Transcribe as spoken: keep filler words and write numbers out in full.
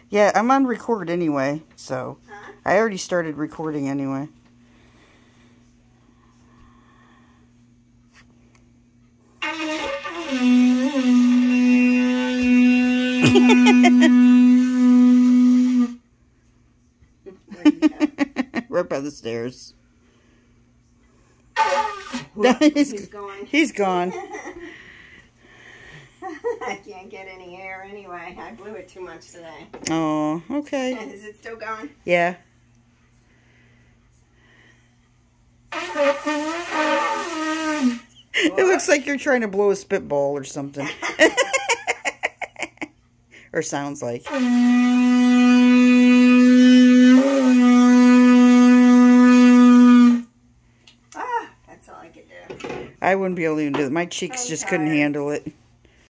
Yeah, I'm on record anyway, so Huh? I already started recording anyway. Right by the stairs. he's, he's gone. He's gone. I can't get any air anyway. I blew it too much today. Oh, okay. Is it still going? Yeah. It looks like you're trying to blow a spitball or something. Or sounds like. Ah, that's all I could do. I wouldn't be able to even do it. My cheeks I'm just tired. couldn't handle it.